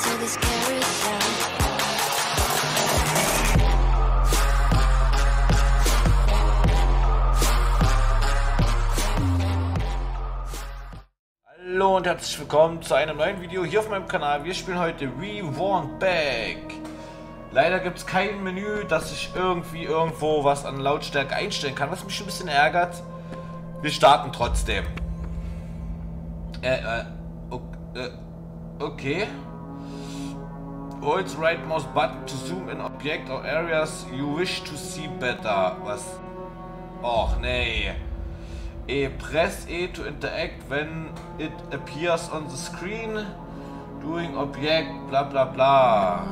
to this carousel. Hallo und herzlich willkommen zu einem neuen Video hier auf meinem Kanal. Wir spielen heute We Want Back. Leider gibt es kein Menü, dass ich irgendwie irgendwo was an Lautstärke einstellen kann, was mich ein bisschen ärgert. Wir starten trotzdem. Okay. Hold the right mouse button to zoom in object or areas you wish to see better. Was? Och nee. Press E to interact when it appears on the screen. Doing object, bla bla bla.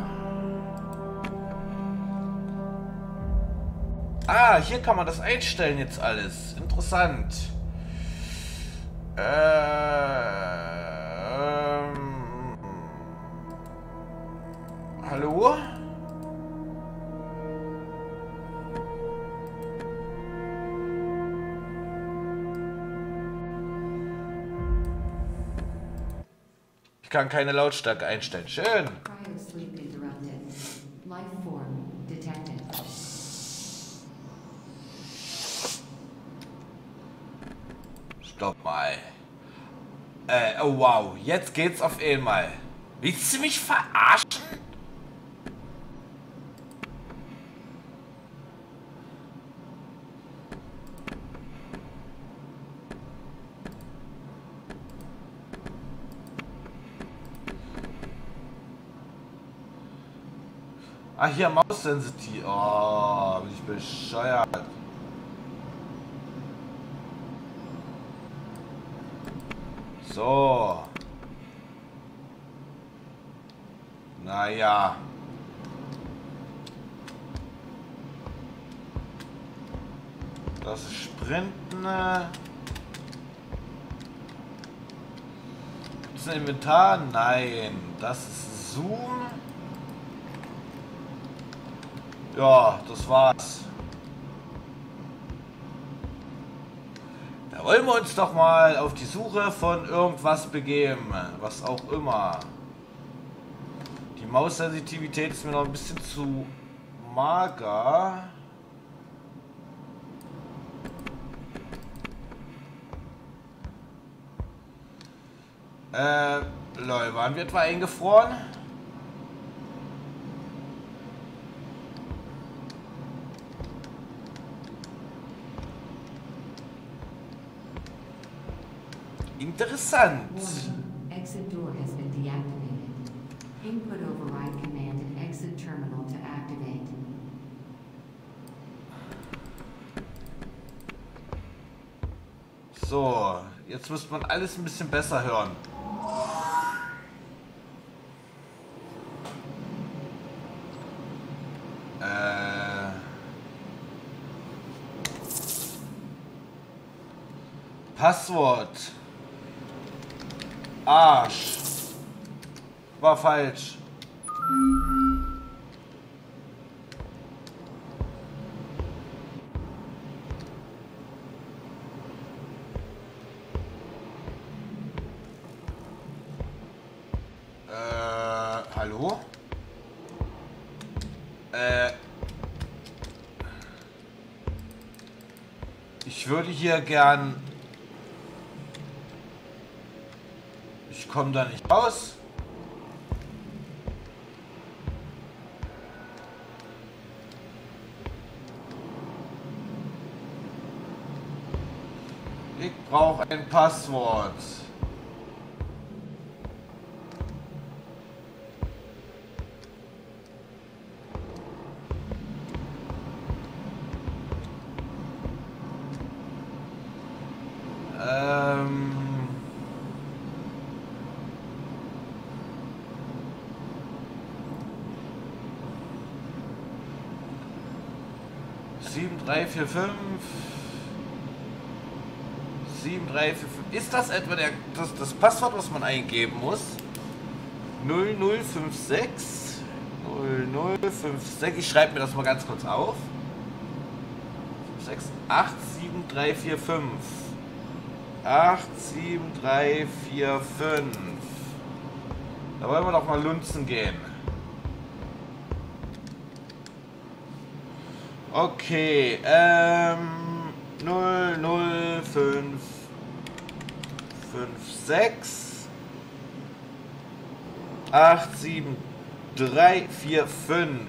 Ah, hier kann man das einstellen jetzt alles. Interessant. Hallo? Ich kann keine Lautstärke einstellen. Schön. Stopp mal. Oh wow. Jetzt geht's auf einmal. Willst du mich verarschen? Ah, hier Maus Sensitivity. Oh, bin ich bescheuert. So. Naja. Das ist Sprinten. Gibt es ein Inventar? Nein. Das ist Zoom. Ja, das war's. Da wollen wir uns doch mal auf die Suche von irgendwas begeben. Was auch immer. Die Maussensitivität ist mir noch ein bisschen zu mager. Leute, waren wir etwa eingefroren? Interessant. Exit door has been deactivated. Input override command and exit terminal to activate. So, jetzt müsste man alles ein bisschen besser hören. Passwort. Arsch. War falsch. Hallo? Ich würde hier gern... Ich komme da nicht raus. Ich brauche ein Passwort. Sieben, drei, vier, fünf. 7345. Ist das etwa das Passwort, was man eingeben muss? 0056 0056. Ich schreibe mir das mal ganz kurz auf. 87345. 87345. Da wollen wir doch mal lunzen gehen. Okay, 00556 87345.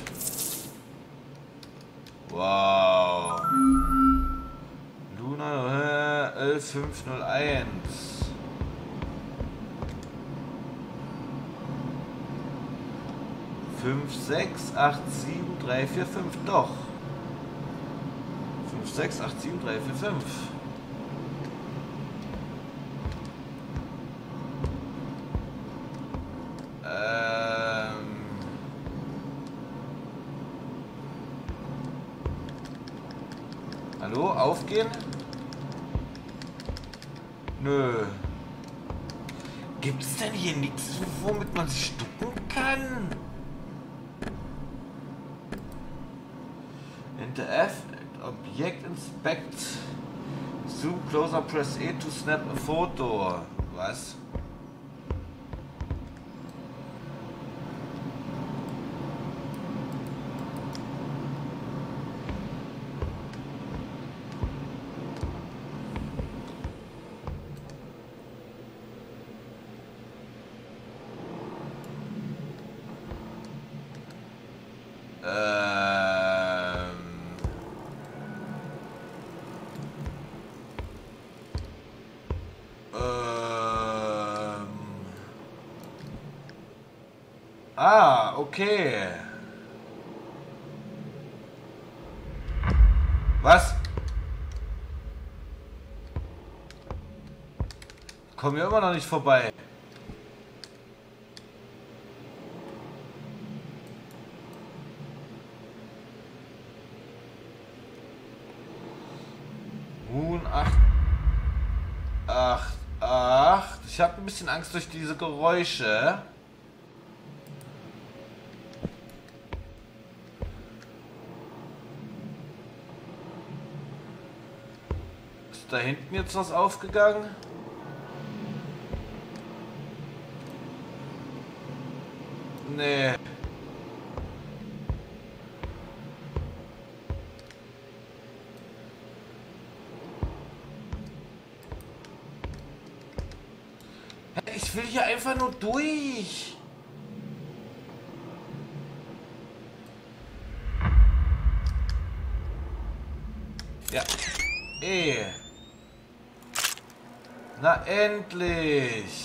Wow. Luna 11501. 5687345. Doch. 5687345. Hallo, aufgehen? Nö. Gibt's denn hier nichts, womit man sich ducken kann? Enter F, Objekt Inspect. Zoom closer, press E to snap a photo. Was? Ah, okay. Was? Kommen wir immer noch nicht vorbei. Moon 888. Ich habe ein bisschen Angst durch diese Geräusche. Ist da hinten jetzt was aufgegangen? Nee. Ich will hier einfach nur durch. Ja. Na endlich.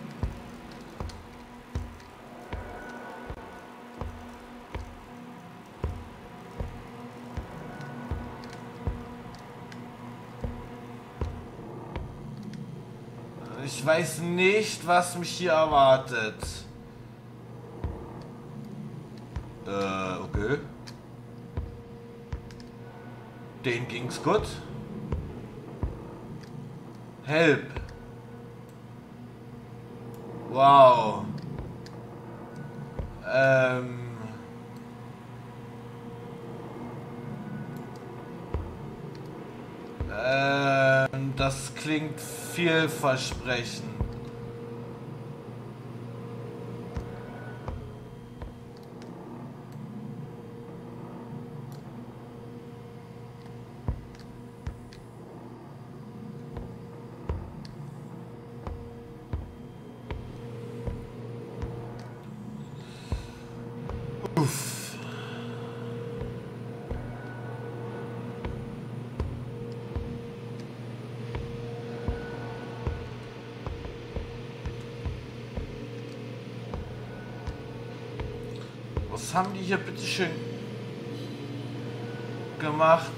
Ich weiß nicht, was mich hier erwartet. Okay. Den ging's gut. Help. Wow. Das klingt vielversprechend. Was haben die hier bitte schön gemacht?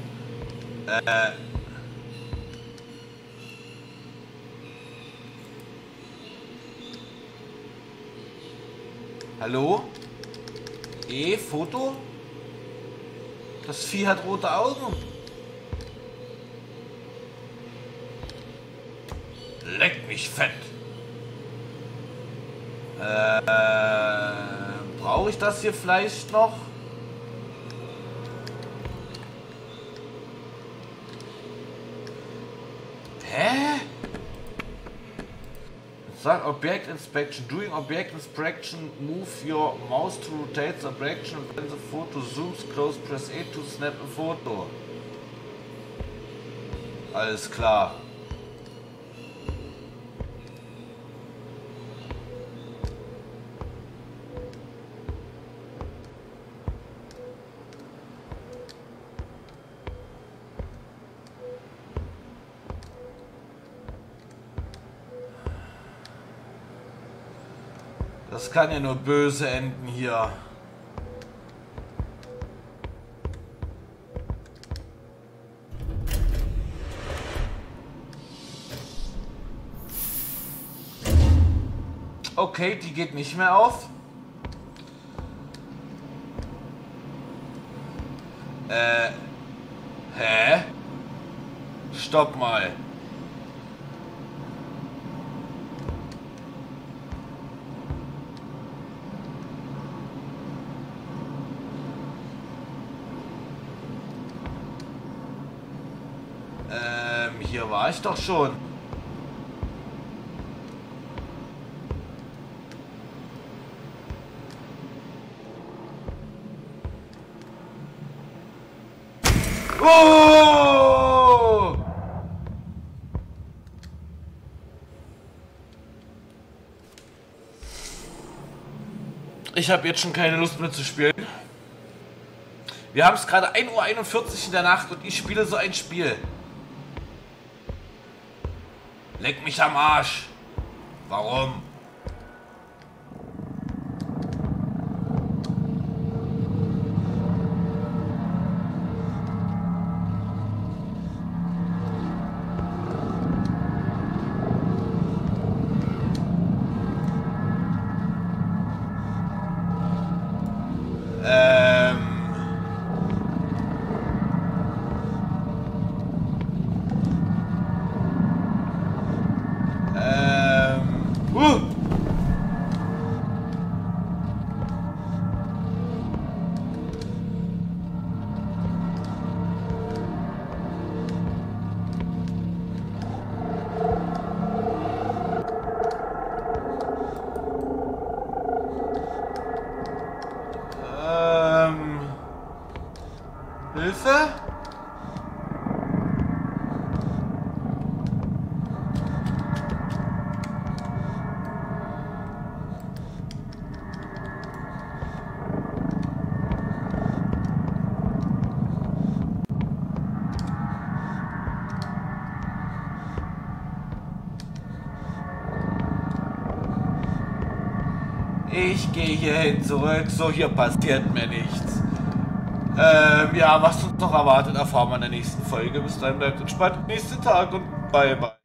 Hallo? Foto? Das Vieh hat rote Augen. Leck mich fett. Brauche ich das hier vielleicht noch? Hä? Start object inspection. Doing object inspection, move your mouse to rotate the object. When the photo zooms close, press A to snap a photo. Alles klar. Das kann ja nur böse enden hier. Okay, die geht nicht mehr auf. Hä? Stopp mal. Hier war ich doch schon. Oh! Ich habe jetzt schon keine Lust mehr zu spielen. Wir haben es gerade 1:41 Uhr in der Nacht und ich spiele so ein Spiel. Leck mich am Arsch. Warum? Hilfe? Ich gehe hierhin zurück, so hier passiert mir nichts. Ja, was uns noch erwartet, erfahren wir in der nächsten Folge. Bis dahin bleibt entspannt, nächsten Tag und bye bye.